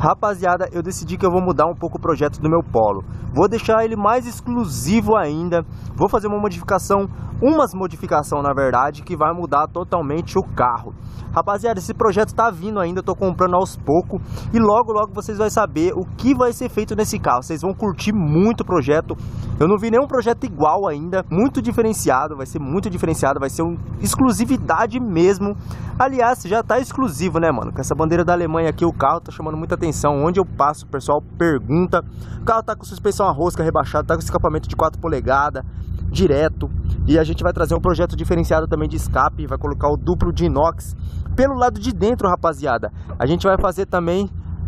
Rapaziada, eu decidi que eu vou mudar um pouco o projeto do meu Polo. Vou deixar ele mais exclusivo ainda. Vou fazer uma modificação, na verdade, que vai mudar totalmente o carro. Rapaziada, esse projeto tá vindo ainda, eu tô comprando aos poucos. E logo vocês vão saber o que vai ser feito nesse carro. Vocês vão curtir muito o projeto. Eu não vi nenhum projeto igual ainda. Muito diferenciado, vai ser muito diferenciado. Vai ser uma exclusividade mesmo. Aliás, já tá exclusivo, né, mano? Com essa bandeira da Alemanha aqui, o carro tá chamando muita atenção. Onde eu passo, o pessoal pergunta. O carro tá com suspensão a rosca rebaixada, tá com escapamento de 4 polegadas, direto. E a gente vai trazer um projeto diferenciado também de escape. Vai colocar o duplo de inox pelo lado de dentro, rapaziada. A gente vai fazer também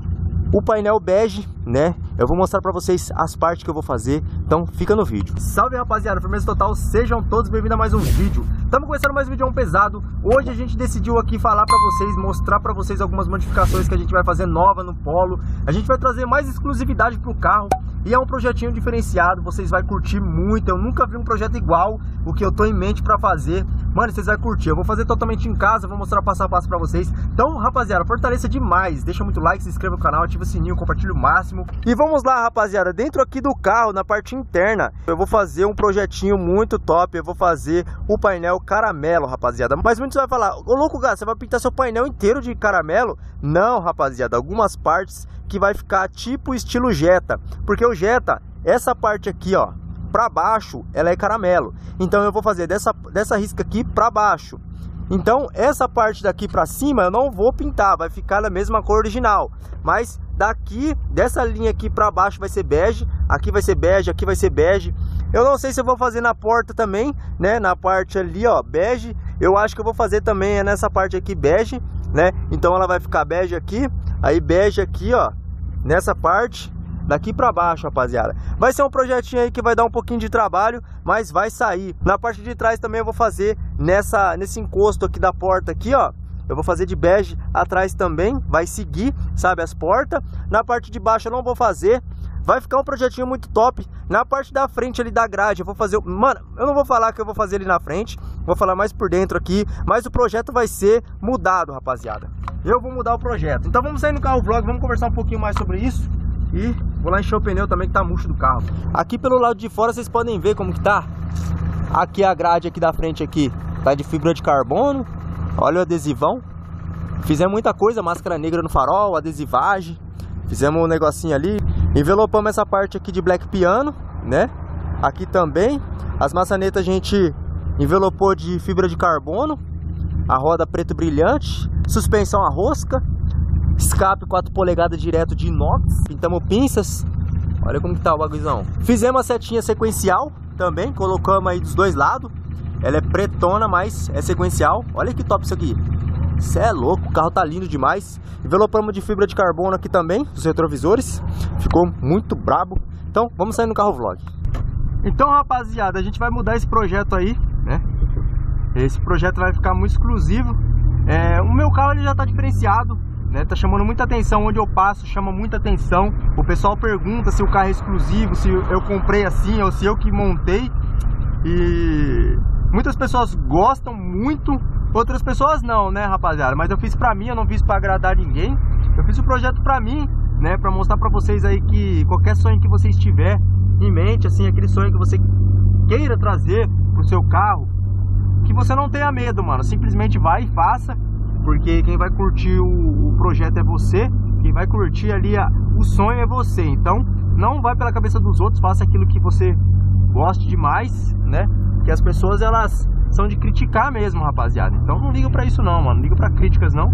o painel bege, né? Eu vou mostrar pra vocês as partes que eu vou fazer, então fica no vídeo. Salve, rapaziada, firmeza total, sejam todos bem-vindos a mais um vídeo. Estamos começando mais um vídeo pesado. Hoje a gente decidiu aqui falar pra vocês, mostrar pra vocês algumas modificações que a gente vai fazer nova no Polo. A gente vai trazer mais exclusividade pro carro. E é um projetinho diferenciado, vocês vão curtir muito. Eu nunca vi um projeto igual o que eu tô em mente pra fazer. Mano, vocês vão curtir. Eu vou fazer totalmente em casa, vou mostrar passo a passo pra vocês. Então, rapaziada, fortaleça demais. Deixa muito like, se inscreva no canal, ativa o sininho, compartilha o máximo. E vamos lá, rapaziada. Dentro aqui do carro, na parte interna, eu vou fazer um projetinho muito top. Eu vou fazer o painel caramelo, rapaziada. Mas muitos vai falar, ô louco, Gá, você vai pintar seu painel inteiro de caramelo? Não, rapaziada. Algumas partes que vai ficar tipo estilo Jetta, porque o Jetta, essa parte aqui, ó, pra baixo, ela é caramelo. Então eu vou fazer dessa risca aqui pra baixo. Então essa parte daqui pra cima eu não vou pintar, vai ficar na mesma cor original. Mas daqui, dessa linha aqui pra baixo vai ser bege, aqui vai ser bege, aqui vai ser bege. Eu não sei se eu vou fazer na porta também, né, na parte ali, ó, bege. Eu acho que eu vou fazer também nessa parte aqui bege, né. Então ela vai ficar bege aqui, aí bege aqui, ó, nessa parte, daqui pra baixo, rapaziada. Vai ser um projetinho aí que vai dar um pouquinho de trabalho, mas vai sair. Na parte de trás também eu vou fazer nesse encosto aqui da porta aqui, ó. Eu vou fazer de bege atrás também, vai seguir, sabe, as portas. Na parte de baixo eu não vou fazer. Vai ficar um projetinho muito top. Na parte da frente ali da grade eu vou fazer... Mano, eu não vou falar que eu vou fazer ali na frente. Vou falar mais por dentro aqui. Mas o projeto vai ser mudado, rapaziada. Eu vou mudar o projeto. Então vamos sair no carro vlog, vamos conversar um pouquinho mais sobre isso. E vou lá encher o pneu também, que tá murcho do carro. Aqui pelo lado de fora vocês podem ver como que tá. Aqui a grade aqui da frente aqui tá de fibra de carbono. Olha o adesivão. Fizemos muita coisa, máscara negra no farol, adesivagem. Fizemos um negocinho ali. Envelopamos essa parte aqui de black piano, né? Aqui também. As maçanetas a gente envelopou de fibra de carbono. A roda preto brilhante. Suspensão a rosca. Escape 4 polegadas direto de inox. Pintamos pinças. Olha como que tá o bagulhozão. Fizemos a setinha sequencial também. Colocamos aí dos dois lados. Ela é pretona, mas é sequencial. Olha que top isso aqui. Cê é louco, o carro tá lindo demais. Envelopamos de fibra de carbono aqui também, os retrovisores. Ficou muito brabo. Então, vamos sair no carro vlog. Então, rapaziada, a gente vai mudar esse projeto aí, né? Esse projeto vai ficar muito exclusivo. O meu carro ele já tá diferenciado, né? Tá chamando muita atenção, onde eu passo chama muita atenção. O pessoal pergunta se o carro é exclusivo, se eu comprei assim ou se eu que montei. E muitas pessoas gostam muito, outras pessoas não, né, rapaziada? Mas eu fiz pra mim, eu não fiz pra agradar ninguém. Eu fiz o projeto pra mim, né, pra mostrar pra vocês aí que qualquer sonho que você estiver em mente, assim, aquele sonho que você queira trazer pro seu carro, que você não tenha medo, mano. Simplesmente vai e faça, porque quem vai curtir o projeto é você. Quem vai curtir ali o sonho é você. Então, não vai pela cabeça dos outros, faça aquilo que você goste demais, né? Porque as pessoas, elas são de criticar mesmo, rapaziada. Então não liga pra isso não, mano. Não liga pra críticas não.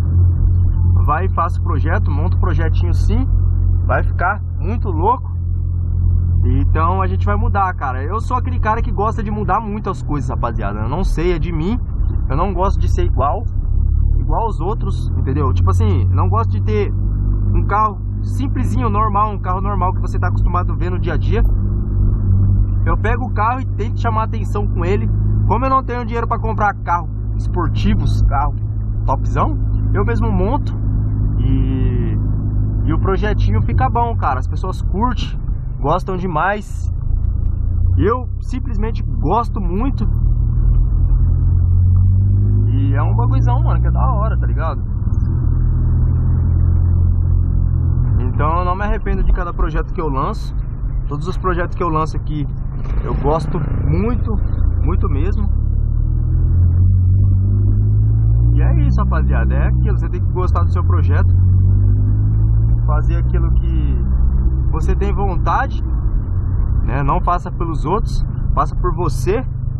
Vai e faça o projeto, monta o projetinho sim. Vai ficar muito louco. Então a gente vai mudar, cara. Eu sou aquele cara que gosta de mudar muito as coisas, rapaziada. Eu não sei, é de mim. Eu não gosto de ser igual aos outros, entendeu? Tipo assim, não gosto de ter um carro simplesinho, normal. Um carro normal que você tá acostumado a ver no dia a dia. Eu pego o carro e tento chamar atenção com ele. Como eu não tenho dinheiro para comprar carro esportivos, carro topzão, eu mesmo monto e o projetinho fica bom, cara. As pessoas curtem, gostam demais. Eu simplesmente gosto muito. E é um bagulhozão, mano, que é da hora, tá ligado? arrependo de cada projeto que eu lanço. Todos os projetos que eu lanço aqui eu gosto muito, muito mesmo. E é isso, rapaziada, é aquilo, você tem que gostar do seu projeto, fazer aquilo que você tem vontade, né? Não faça pelos outros, faça por você.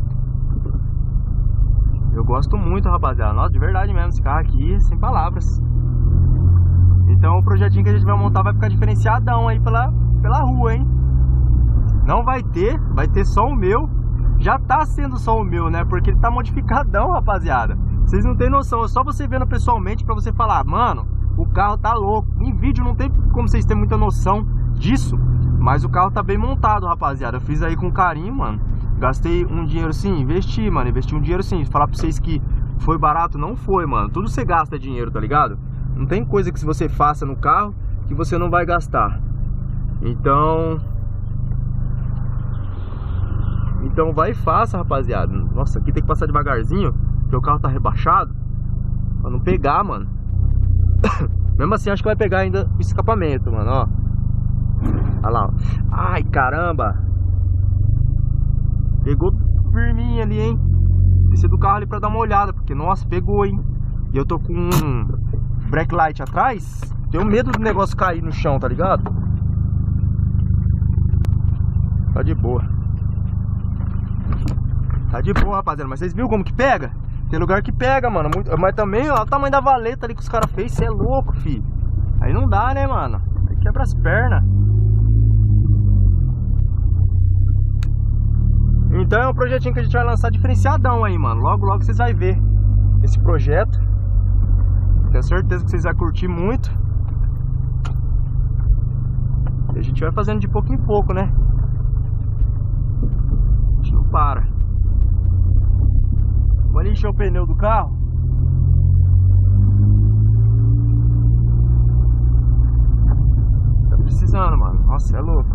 Eu gosto muito, rapaziada, nossa, de verdade mesmo, esse carro aqui, sem palavras. Então o projetinho que a gente vai montar vai ficar diferenciadão aí pela rua, hein? Não vai ter só o meu. Já tá sendo só o meu, né? Porque ele tá modificadão, rapaziada. Vocês não tem noção, é só você vendo pessoalmente pra você falar, mano, o carro tá louco. Em vídeo não tem como vocês terem muita noção disso, mas o carro tá bem montado, rapaziada. Eu fiz aí com carinho, mano. Gastei um dinheiro sim, investi, mano. Investi um dinheiro sim. Falar pra vocês que foi barato, não foi, mano. Tudo você gasta dinheiro, tá ligado? Não tem coisa que você faça no carro que você não vai gastar. Então vai e faça, rapaziada. Nossa, aqui tem que passar devagarzinho, porque o carro tá rebaixado, pra não pegar, mano. Mesmo assim, acho que vai pegar ainda o escapamento, mano, ó. Olha lá, ó. Ai, caramba. Pegou firminho ali, hein. Desci do carro ali pra dar uma olhada, porque, nossa, pegou, hein. E eu tô com um brake light atrás. Tenho medo do negócio cair no chão, tá ligado? Tá de boa. Tá de boa, rapaziada, mas vocês viram como que pega? Tem lugar que pega, mano, muito... Mas também, ó, o tamanho da valeta ali que os caras fez, cê é louco, fi. Aí não dá, né, mano? Aí quebra as pernas. Então é um projetinho que a gente vai lançar diferenciadão aí, mano. Logo, logo vocês vão ver esse projeto. Tenho certeza que vocês vão curtir muito. E a gente vai fazendo de pouco em pouco, né? A gente não para. Vou ali encher o pneu do carro. Tá precisando, mano. Nossa, é louco.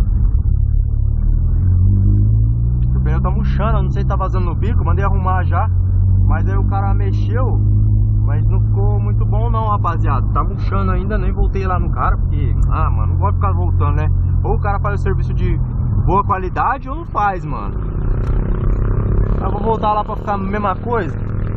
O pneu tá murchando, não sei se tá vazando no bico. Mandei arrumar já, mas aí o cara mexeu, mas não ficou muito bom não, rapaziada. Tá murchando ainda, nem voltei lá no cara, porque, mano, não vou ficar voltando, né? Ou o cara faz o serviço de boa qualidade ou não faz, mano. Eu vou voltar lá pra ficar a mesma coisa.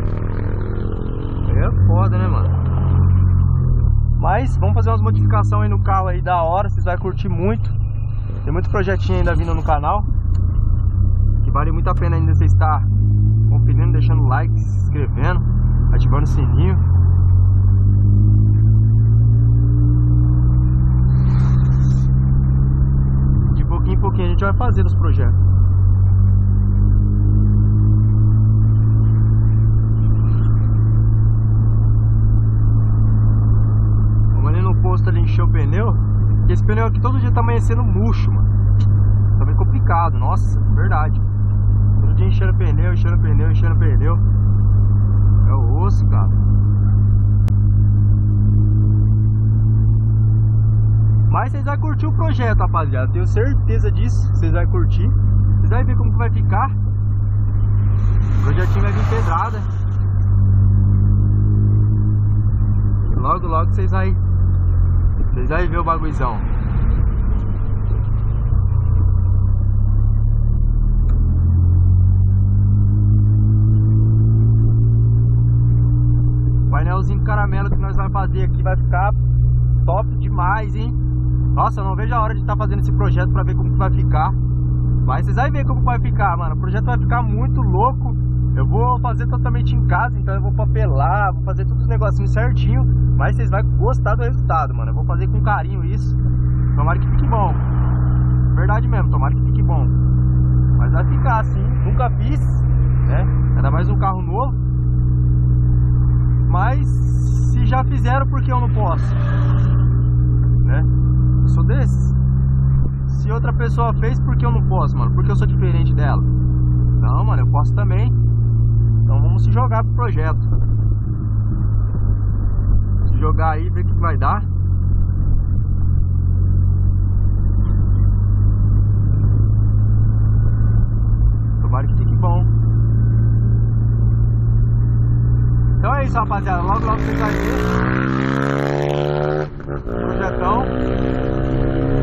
É foda, né, mano? Mas vamos fazer umas modificações aí no carro aí da hora. Vocês vão curtir muito. Tem muito projetinho ainda vindo no canal, que vale muito a pena ainda você estar conferindo, deixando like, se inscrevendo, ativando o sininho. De pouquinho em pouquinho a gente vai fazer os projetos. Ali encher o pneu, porque esse pneu aqui todo dia tá amanhecendo murcho, mano. Tá bem complicado, nossa, verdade. Todo dia enchendo pneu, enchendo pneu, enchendo pneu. É o osso, cara. Mas vocês vão curtir o projeto, rapaziada. Tenho certeza disso. Vocês vão curtir. Vocês vão ver como que vai ficar. O projetinho vai vir pedrada. Logo, logo vocês vão ver o bagulhozão. O painelzinho caramelo que nós vamos fazer aqui vai ficar top demais, hein? Nossa, eu não vejo a hora de estar fazendo esse projeto pra ver como que vai ficar. Mas vocês vão ver como vai ficar, mano. O projeto vai ficar muito louco. Eu vou fazer totalmente em casa, então eu vou papelar, vou fazer todos os negocinhos certinho. Mas vocês vão gostar do resultado, mano. Eu vou fazer com carinho isso. Tomara que fique bom. Verdade mesmo, tomara que fique bom. Mas vai ficar assim, nunca fiz, né? Ainda mais um carro novo. Mas se já fizeram, por que eu não posso? Né? Eu sou desses. Se outra pessoa fez, por que eu não posso, mano? Porque eu sou diferente dela? Não, mano, eu posso também. Então vamos se jogar pro projeto. Se jogar aí, ver o que vai dar. Tomara que fique bom. Então é isso, rapaziada. Logo, logo vocês vão ver. Projetão.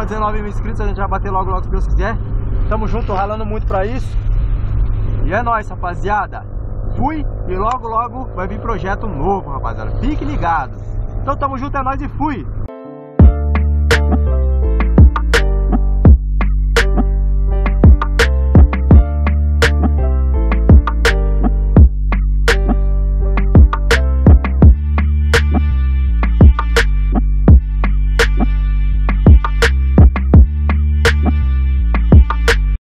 pra 19 mil inscritos, a gente vai bater logo, se Deus quiser. Tamo junto, ralando muito pra isso. E é nóis, rapaziada. Fui e logo vai vir projeto novo, rapaziada. Fique ligado. Então tamo junto, é nóis e fui.